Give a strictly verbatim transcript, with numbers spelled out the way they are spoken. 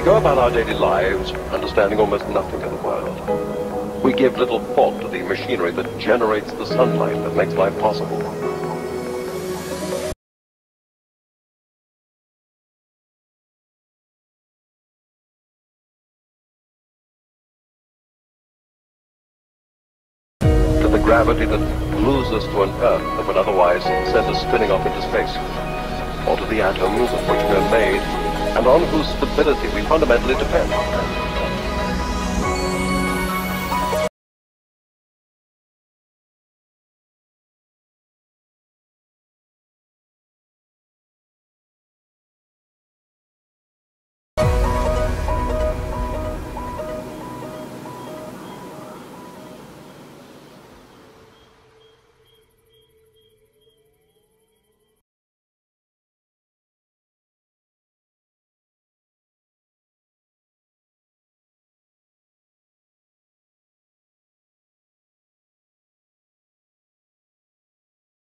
go about our daily lives, understanding almost nothing of the world. We give little thought to the machinery that generates the sunlight that makes life possible. To the gravity that glues us to an Earth that would otherwise send us spinning off into space, or to the atoms of which we are made, and on whose stability we fundamentally depend.